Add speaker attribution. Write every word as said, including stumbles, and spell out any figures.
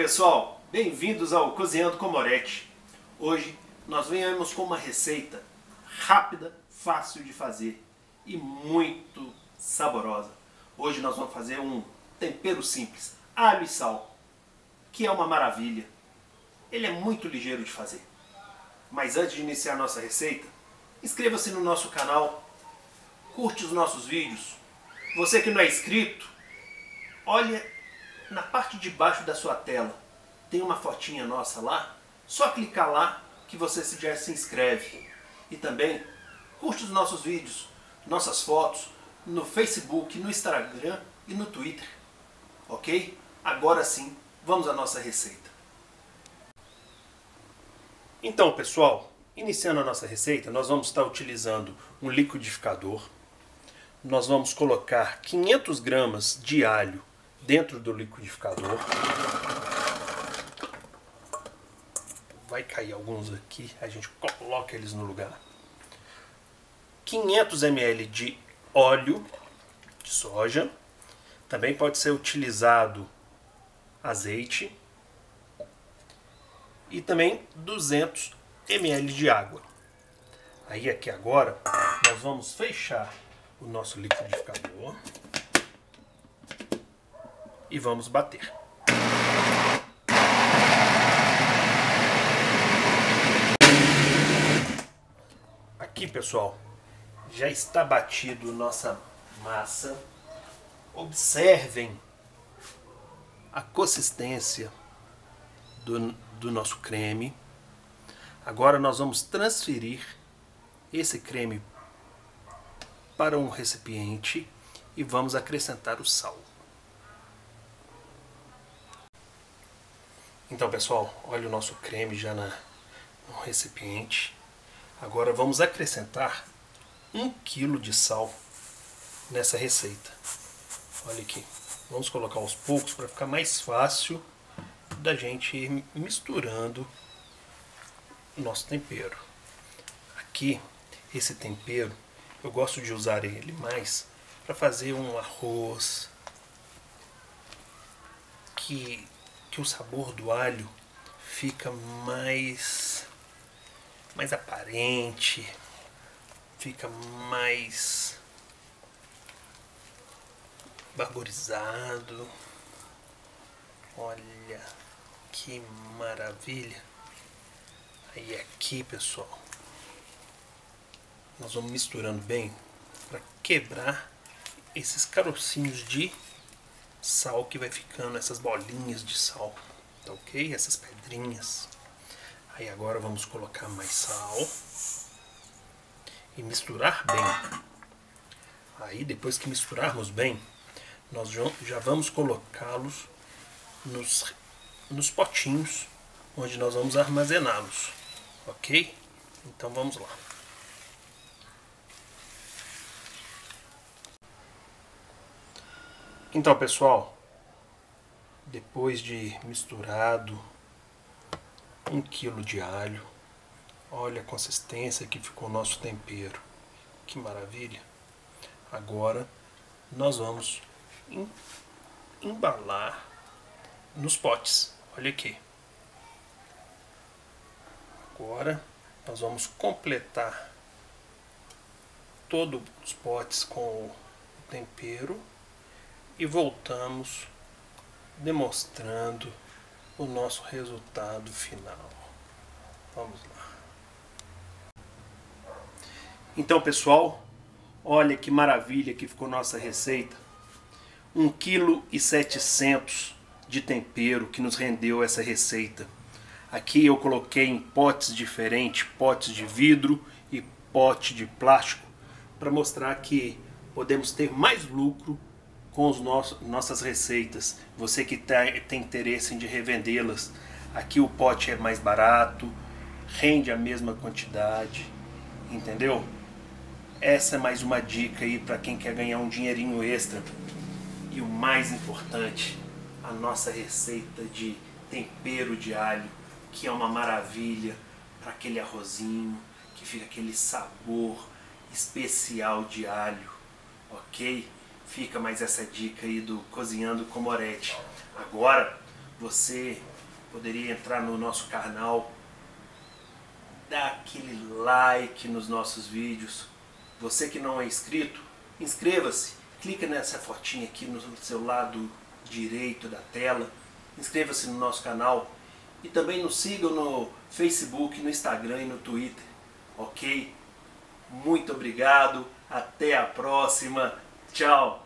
Speaker 1: pessoal, bem-vindos ao Cozinhando com Moretti. Hoje nós viemos com uma receita rápida, fácil de fazer e muito saborosa. Hoje nós vamos fazer um tempero simples, alho e sal, que é uma maravilha. Ele é muito ligeiro de fazer. Mas antes de iniciar a nossa receita, inscreva-se no nosso canal, curte os nossos vídeos. Você que não é inscrito, olha na parte de baixo da sua tela, tem uma fotinha nossa lá, só clicar lá que você já se inscreve. E também curte os nossos vídeos, nossas fotos no Facebook, no Instagram e no Twitter. Ok? Agora sim, vamos à nossa receita. Então pessoal, iniciando a nossa receita, nós vamos estar utilizando um liquidificador. Nós vamos colocar quinhentas gramas de alho dentro do liquidificador. Vai cair alguns aqui, a gente coloca eles no lugar. quinhentos mililitros de óleo de soja. Também pode ser utilizado azeite. E também duzentos mililitros de água. Aí aqui agora nós vamos fechar o nosso liquidificador e vamos bater. Aqui pessoal, já está batido nossa massa. Observem a consistência do, do nosso creme. Agora nós vamos transferir esse creme para um recipiente e vamos acrescentar o sal. Então pessoal, olha o nosso creme já na, no recipiente. Agora vamos acrescentar um quilo de sal nessa receita. Olha aqui, vamos colocar aos poucos para ficar mais fácil da gente ir misturando o nosso tempero. Aqui, esse tempero, eu gosto de usar ele mais para fazer um arroz que que o sabor do alho fica mais mais aparente, fica mais barborizado. Olha que maravilha. Aí aqui pessoal, nós vamos misturando bem para quebrar esses carocinhos de sal que vai ficando, essas bolinhas de sal, tá ok? Essas pedrinhas. Aí agora vamos colocar mais sal e misturar bem. Aí depois que misturarmos bem, nós já vamos colocá-los nos, nos potinhos onde nós vamos armazená-los, ok? Então vamos lá. Então pessoal, depois de misturado um quilo de alho, olha a consistência que ficou o nosso tempero, que maravilha. Agora nós vamos embalar nos potes, olha aqui. Agora nós vamos completar todos os potes com o tempero e voltamos demonstrando o nosso resultado final. Vamos lá. Então pessoal, olha que maravilha que ficou nossa receita. um vírgula sete quilos de tempero que nos rendeu essa receita. Aqui eu coloquei em potes diferentes, potes de vidro e pote de plástico, para mostrar que podemos ter mais lucro com os nossos, nossas receitas. Você que tá, tem interesse em revendê-las, aqui o pote é mais barato, rende a mesma quantidade, entendeu? Essa é mais uma dica aí para quem quer ganhar um dinheirinho extra. E o mais importante, a nossa receita de tempero de alho, que é uma maravilha para aquele arrozinho, que fica aquele sabor especial de alho, ok? Fica mais essa dica aí do Cozinhando com Moretti. Agora, você poderia entrar no nosso canal, dar aquele like nos nossos vídeos. Você que não é inscrito, inscreva-se, clica nessa fotinha aqui no seu lado direito da tela, inscreva-se no nosso canal e também nos sigam no Facebook, no Instagram e no Twitter, ok? Muito obrigado, até a próxima, tchau!